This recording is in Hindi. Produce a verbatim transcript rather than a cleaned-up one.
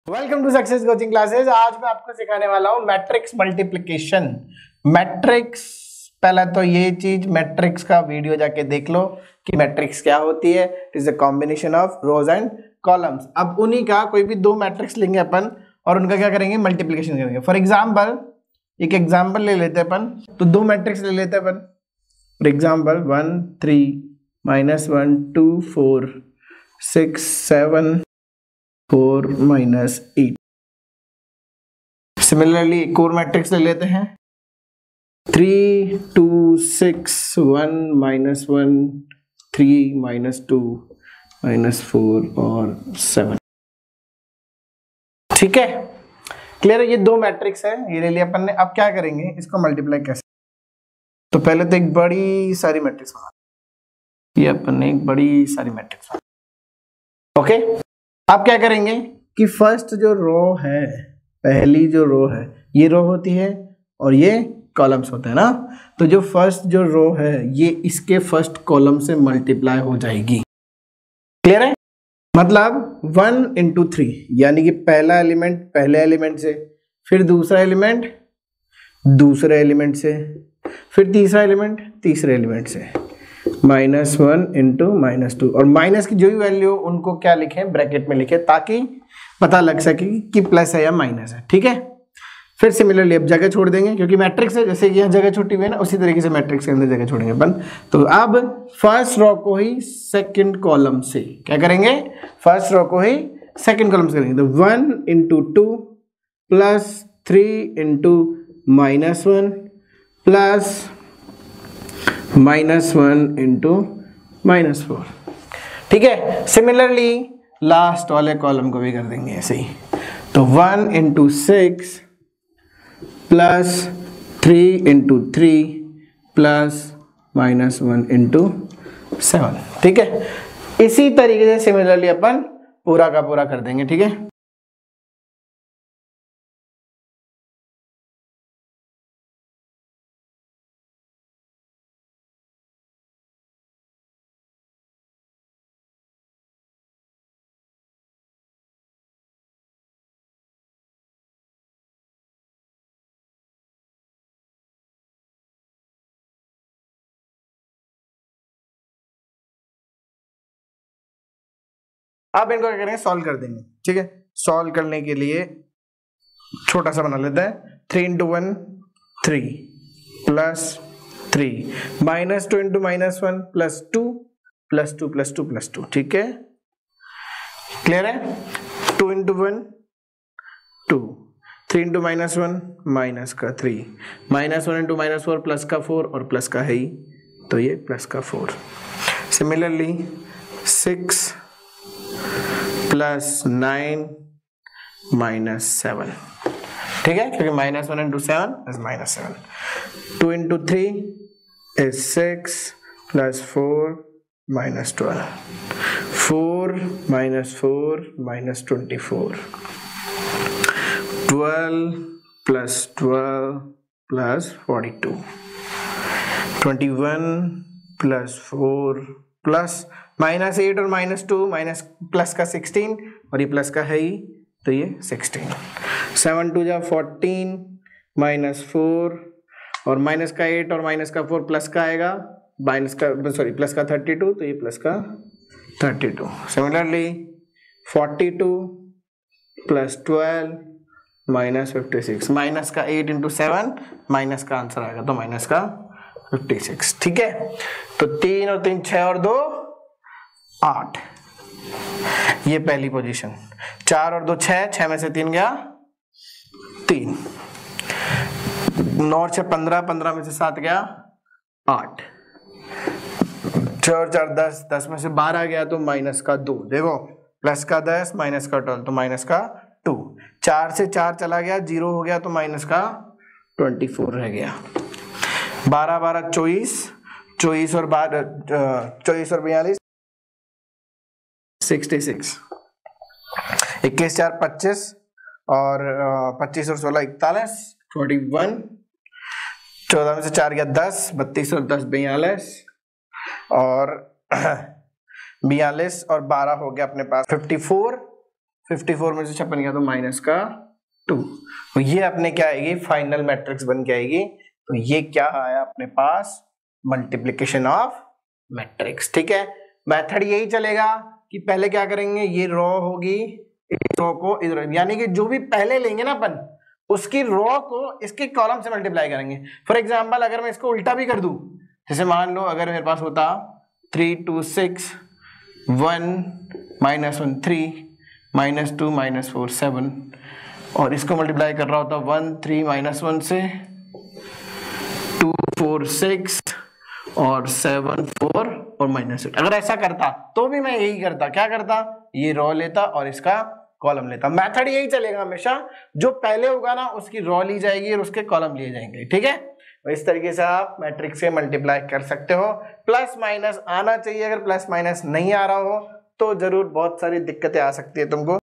Welcome to success coaching classes. आज मैं आपको सिखाने वाला हूं मैट्रिक्स मल्टीप्लिकेशन। मैट्रिक्स, पहला तो ये चीज मैट्रिक्स का वीडियो जाके देख लो कि मैट्रिक्स क्या होती है। It is a combination of rows and columns. अब उन्हीं का कोई भी दो मैट्रिक्स लेंगे अपन और उनका क्या करेंगे, मल्टीप्लिकेशन करेंगे। फॉर एग्जाम्पल एक एग्जाम्पल ले लेते हैं अपन, तो दो मैट्रिक्स ले लेते हैं अपन। For example one three minus one two four six seven four minus eight. Similarly एक और मैट्रिक्स ले लेते हैं, three two six one minus one three minus two minus four और सेवन। ठीक है, क्लियर है। ये दो मैट्रिक्स है, ये ले लिया अपन ने। अब क्या करेंगे, इसको मल्टीप्लाई कैसे। तो पहले तो एक बड़ी सारी मैट्रिक्स बना, ये अपन ने एक बड़ी सारी मैट्रिक्स बना। ओके, अब क्या करेंगे कि फर्स्ट जो रो है, पहली जो रो है ये रो होती है और ये कॉलम्स होते हैं ना। तो जो फर्स्ट जो रो है ये इसके फर्स्ट कॉलम से मल्टीप्लाई हो जाएगी। क्लियर है, मतलब वन इंटू थ्री, यानी कि पहला एलिमेंट पहले एलिमेंट से, फिर दूसरा एलिमेंट दूसरे एलिमेंट से, फिर तीसरा एलिमेंट तीसरे एलिमेंट से, minus one into minus two. और माइनस की जो भी वैल्यू उनको क्या लिखें, ब्रैकेट में लिखें, ताकि पता लग सके कि प्लस है या माइनस है। ठीक है, फिर सिमिलरली अब जगह छोड़ देंगे, क्योंकि मैट्रिक्स है, जैसे कि यहाँ जगह छोटी हुई है ना, उसी तरीके से मैट्रिक्स के अंदर जगह छोड़ेंगे अपन। तो अब फर्स्ट रो को ही सेकंड कॉलम से क्या करेंगे, फर्स्ट रो को ही सेकंड कॉलम से करेंगे। तो one into two plus three into minus one plus minus one into minus four. ठीक है, सिमिलरली लास्ट वाले कॉलम को भी कर देंगे ऐसे ही। तो one into six plus three into three plus minus one into seven. ठीक है, इसी तरीके से सिमिलरली अपन पूरा का पूरा कर देंगे। ठीक है, अब इनको क्या करेंगे, सॉल्व कर देंगे। ठीक है, सॉल्व करने के लिए छोटा सा बना लेते हैं। Three into one three plus three minus two into minus one plus two plus two plus two plus two. ठीक है, क्लियर है। Two into one two, three into minus one minus का three, minus one into minus four plus का फोर और प्लस का है ही, तो ये प्लस का four. Similarly six plus nine minus seven. ठीक है, क्योंकि minus one into seven is minus seven. Two into three is six plus four minus twelve, four minus four minus twenty four, twelve plus twelve plus forty two, twenty one plus four plus minus eight और माइनस टू माइनस प्लस का सिक्सटीन, और ये प्लस का है ही, तो ये सिक्सटीन। सेवन टू जा फोर्टीन माइनस फोर और माइनस का एट और माइनस का फोर प्लस का आएगा, माइनस का सॉरी प्लस का थर्टी टू, तो ये प्लस का thirty two. Similarly forty two plus twelve minus fifty six, minus का एट इंटू सेवन माइनस का आंसर आएगा, तो माइनस का फिफ्टी सिक्स। ठीक है, तो तीन और तीन छह और दो आठ, ये पहली पोजीशन। चार और दो छह, छह में से तीन गया तीन, नौ और छह पंद्रह, पंद्रह में से सात गया आठ, छह और चार दस, दस में से बारह गया तो माइनस का दो। देखो प्लस का दस माइनस का ट्वेल्व, तो माइनस का टू। चार से चार चला गया, जीरो हो गया, तो माइनस का ट्वेंटी फोर रह गया। बारह बारह चौबीस, चौबीस और बारह चौबीस और बयालीस सिक्सटी सिक्स, इक्कीस चार पच्चीस और पच्चीस और सोलह इकतालीस, फोर्टी वन, चौदह में से चार गया दस, बत्तीस और दस बयालीस, और बयालीस और बारह हो गया अपने पास फिफ्टी फोर, फिफ्टी फोर में से छप्पन गया तो माइनस का टू, तो ये अपने क्या आएगी फाइनल मैट्रिक्स बन के आएगी। तो ये क्या आया अपने पास मल्टीप्लिकेशन ऑफ मैट्रिक्स। ठीक है, मेथड यही चलेगा कि पहले क्या करेंगे, ये रो होगी, इस रो को इधर, यानी कि जो भी पहले लेंगे ना अपन उसकी रो को इसके कॉलम से मल्टीप्लाई करेंगे। फॉर एग्जांपल अगर मैं इसको उल्टा भी कर दूं, जैसे मान लो अगर मेरे पास होता three two six one minus one three minus two minus four seven, और इसको मल्टीप्लाई कर रहा होता वन थ्री माइनस वन से, टू फोर सिक्स और सेवन फोर और माइनस एट। अगर ऐसा करता तो भी मैं यही करता, क्या करता, ये रो लेता और इसका कॉलम लेता। मेथड यही चलेगा हमेशा, जो पहले होगा ना उसकी रो ली जाएगी और उसके कॉलम लिए जाएंगे। ठीक है, इस तरीके से आप मैट्रिक्स से मल्टीप्लाई कर सकते हो। प्लस माइनस आना चाहिए, अगर प्लस माइनस नहीं आ रहा हो तो जरूर बहुत सारी दिक्कतें आ सकती है तुमको।